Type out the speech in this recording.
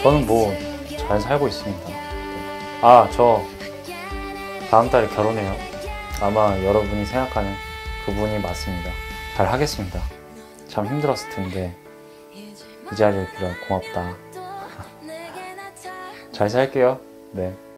저는 뭐 잘 살고 있습니다. 아, 저 다음 달에 결혼해요. 아마 여러분이 생각하는 그분이 맞습니다. 잘 하겠습니다. 참 힘들었을 텐데 이 자리를 빌어 고맙다. 잘 살게요. 네.